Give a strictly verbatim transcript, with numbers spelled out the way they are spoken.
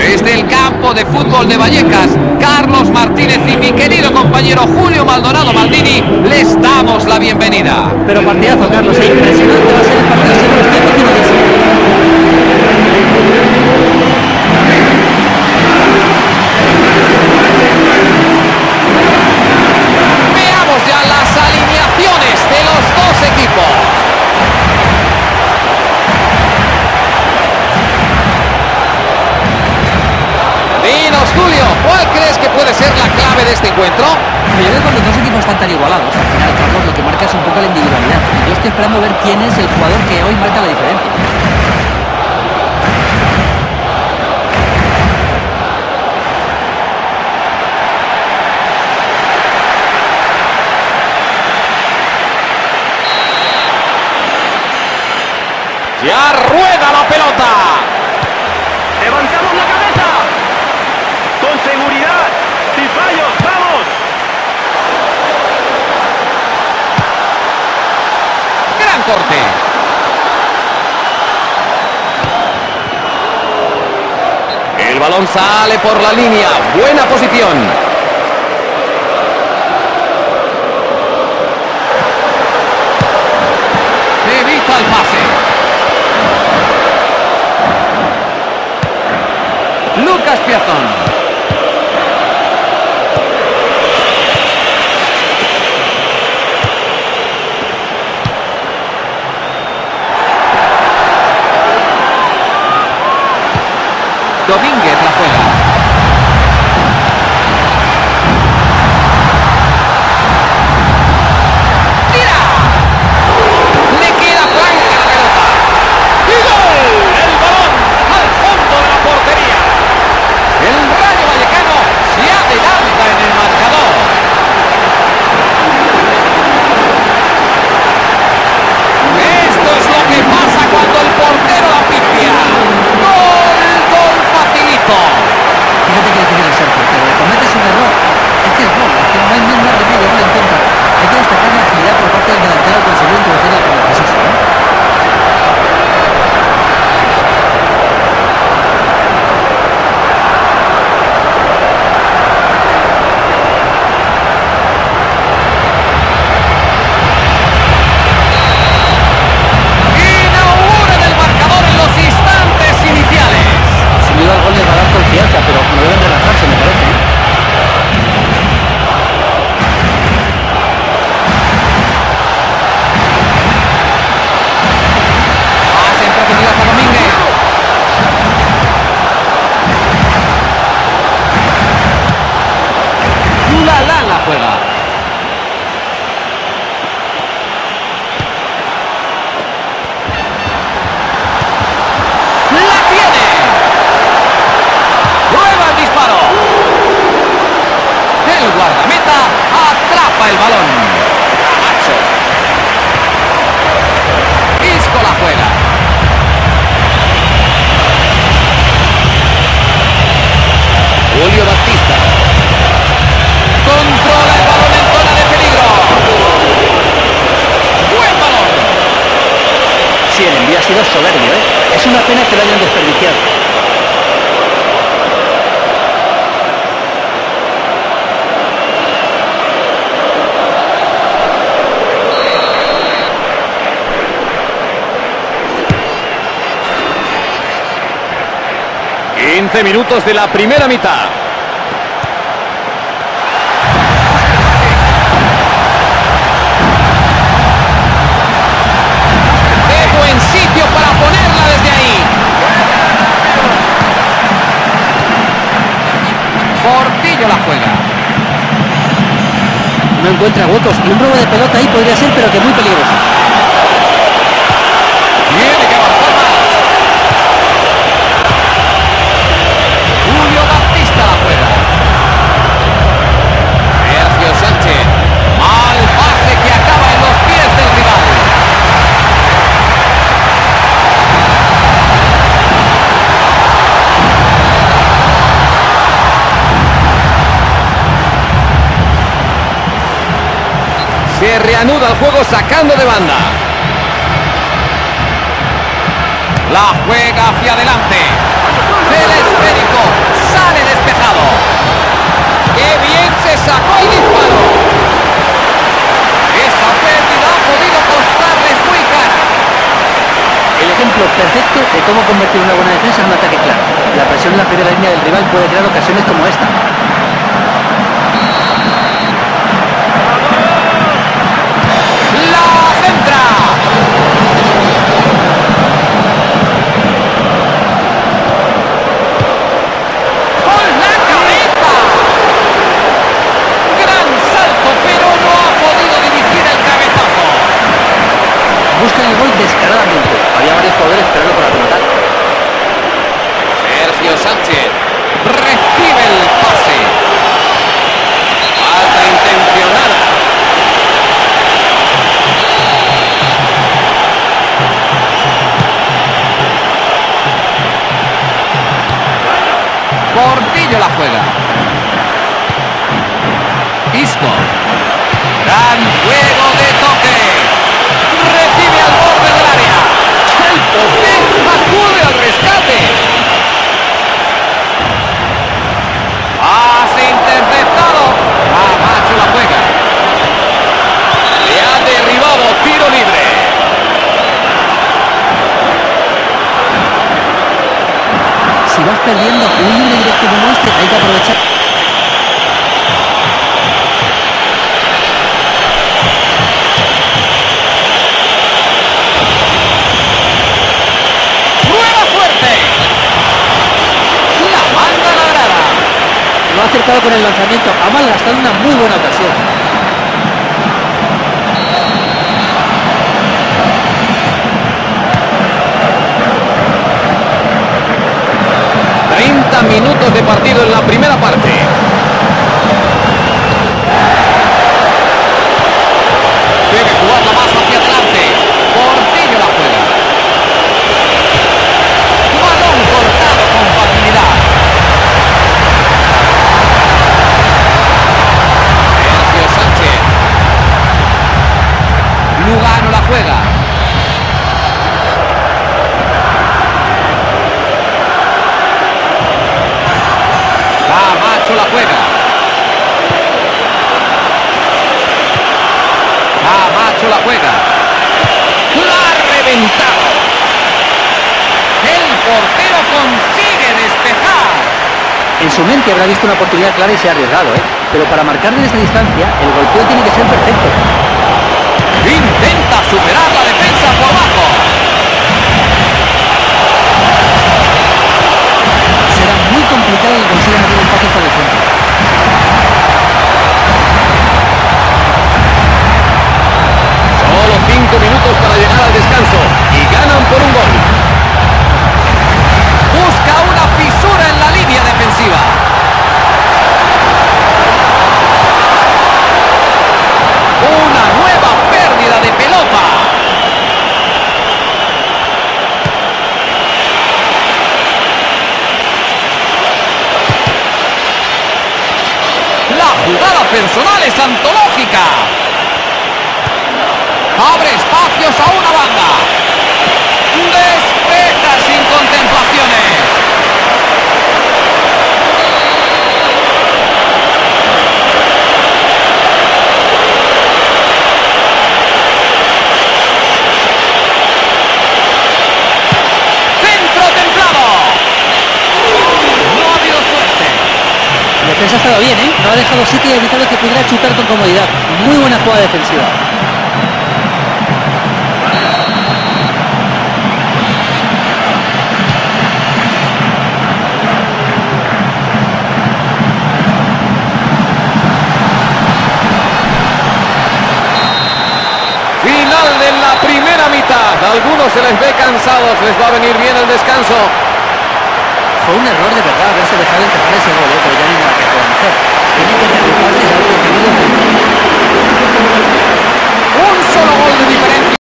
Desde el campo de fútbol de Vallecas, Carlos Martínez y mi querido compañero Julio Maldonado Maldini les damos la bienvenida. Pero partidazo, Carlos, es impresionante, va a ser el partido, seguro, estoy contigo de eso. Veamos ya las alineaciones de los dos equipos. Dinos, Julio, ¿cuál crees que puede ser la clave de este encuentro? Yo creo que cuando dos equipos están tan igualados, al final, Carlos, lo que marca es un poco la individualidad. Y yo estoy esperando ver quién es el jugador que hoy marca la diferencia. Ya rueda la pelota. ¡Levantamos la cabeza! ¡Con seguridad! ¡Sin fallos! ¡Vamos! Gran corte. El balón sale por la línea. Buena posición. Evita el pase. Lucas Piazón. Domínguez la juega. ¡Tira! Le queda blanca la pelota. ¡Y gol! El balón al fondo de la portería. El Rayo Vallecano se adelanta en el marcador. Esto es lo que pasa cuando el portero la pifia. ¡Gol! ¡Gol facilito! Fíjate que difícil es ser portero. Le cometes un error, es que es gol, es que no hay más remedio, no en contra. Hay que destacar la agilidad por parte del delantero al conseguir introducirla con el preciso, ¿no? Inauguran el marcador en los instantes iniciales. Sin duda el gol les va a dar confianza, pero no deben relajarse, me parece, ¿eh? Pase en profundidad a Domínguez. Lala la juega. ¡La tiene! ¡Prueba el disparo! El guardameta atrapa el balón. Camacho. Isco la juega. Julio Baptista. Controla el balón en zona de peligro. Buen balón. Sí, el envío ha sido soberbio, ¿eh? Es una pena que lo hayan desperdiciado. quince minutos de la primera mitad. ¡Qué buen sitio para ponerla desde ahí! Portillo la juega. No encuentra huecos y un robo de pelota ahí podría ser, pero que muy peligroso. Tiene que avanzar más. Julio Baptista la juega. Sergio Sánchez. Mal pase que acaba en los pies del rival. Se reanuda el juego sacando de banda. La juega hacia adelante. El esférico. ejemplo perfecto de cómo convertir una buena defensa en un ataque claro. La presión en la primera línea del rival puede crear ocasiones como esta. La centra. Con la cabeza. Gran salto, pero no ha podido dirigir el cabezazo. Buscan el gol descaradamente. Había varios jugadores esperando para rematar. Sergio Sánchez recibe el pase. Falta intencionada. Portillo la juega. Isco. Gran juego de toque. Recibe al borde del área. El poste acude al rescate. Pase interceptado. Camacho la juega. Le ha derribado, tiro libre. Si vas perdiendo un libre directo como este, hay que aprovechar. Prueba suerte. La manda a la grada. No ha acertado con el lanzamiento, ha malgastado una muy buena ocasión. treinta minutos de partido en la primera parte. Debe jugarla más hacia adelante. Portillo la juega. Balón cortado con facilidad. Sergio Sánchez. Lugano la juega. Camacho la juega. Camacho la juega. La ha reventado. El portero consigue despejar. En su mente habrá visto una oportunidad clara y se ha arriesgado, ¿eh? Pero para marcar desde esta distancia, el golpeo tiene que ser perfecto. Intenta superar la defensa por abajo. Será muy complicado que consigan abrir espacio para el centro. Solo cinco minutos para llegar al descanso y ganan por un gol. Busca una fisura en la línea defensiva. Una nueva pérdida de pelota. La jugada personal es antológica. Abre espacios a una banda. Despeja sin contemplaciones. Centro templado. No ha habido suerte. La defensa ha estado bien, ¿eh? No ha dejado sitio y ha evitado que pudiera chutar con comodidad. Muy buena jugada defensiva. Final de la primera mitad. A algunos se les ve cansados. Les va a venir bien el descanso. Fue un error de verdad haberse dejado encajar ese gol, ¿eh? Pero ya no hay nada que puedan hacer. Tienen que reagruparse y haber recibido. Un solo gol de diferencia.